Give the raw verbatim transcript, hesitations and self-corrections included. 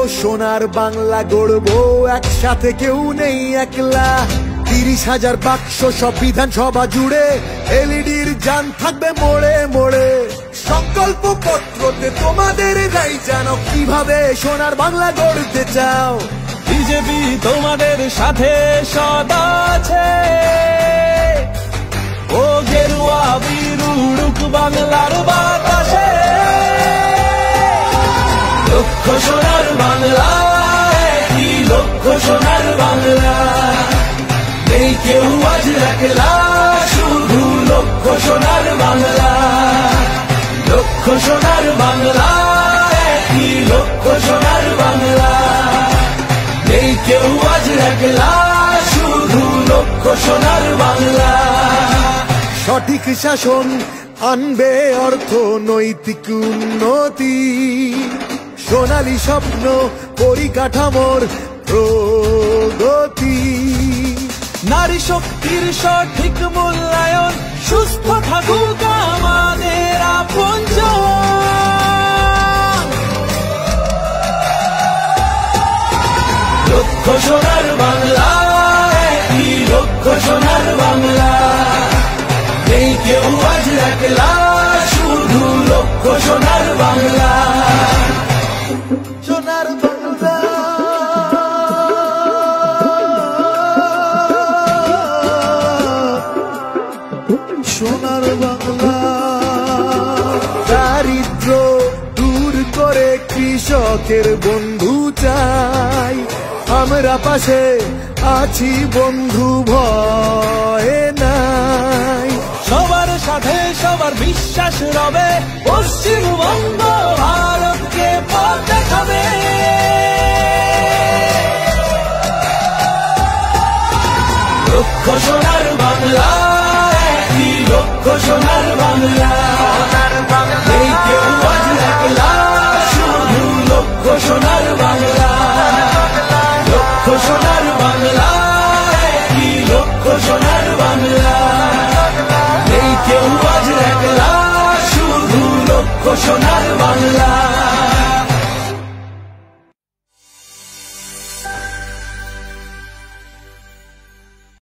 সোনার বাংলা গড়বো একসাথে, কেউ নেই একলা। তিরিশ হাজার বাক্স সব বিধানসভা জুড়ে, এলইডির যান থাকবে মোড়ে মোড়ে। সংকল্প পত্রতে তোমাদের নাই জানো কিভাবে সোনার বাংলা গড়তে চাও। বিজেপি তোমাদের সাথে সদা আছে, ও গেরুয়া বীর উড়ুক বাংলার বাতাসে। লক্ষ সোনার বাংলা, কি লক্ষ সোনার বাংলা, নেই কেউ আজ একলা, শুধু লক্ষ সোনার বাংলা। লক্ষ সোনার বাংলা, কি লক্ষ সোনার বাংলা, নেই কেউ আজ একলা, শুধু লক্ষ সোনার বাংলা। সঠিক শাসন আনবে অর্থনৈতিক উন্নতি, সোনালী স্বপ্ন পরিকাঠামোর প্রগতি। নারী শক্তির সঠিক মূল্যায়ন, সুস্থ থাকুক আমাদের আপনজন। লক্ষ সোনার বাংলা, কি লক্ষ সোনার বাংলা, নেই কেউ আজ একলা, শুধু লক্ষ সোনার বাংলা। সোনার বাংলা, সোনার বাংলা। দারিদ্র দূর করে কৃষকের বন্ধু চাই, আমরা পাশে আছি বন্ধু, ভয় নাই। সবার সাথে সবার বিশ্বাস রবে, পশ্চিমবঙ্গ ভারতকে পথ দেখাবে। লক্ষ সোনার বাংলা, কি লক্ষ সোনার বাংলা, নেই কেউ আজ একলা, শুধু লক্ষ সোনার বাংলা। লক্ষ সোনার বাংলা, কি লক্ষ সোনার বাংলা, নেই কেউ আজ একলা, শুধু লক্ষ সোনার বাংলা।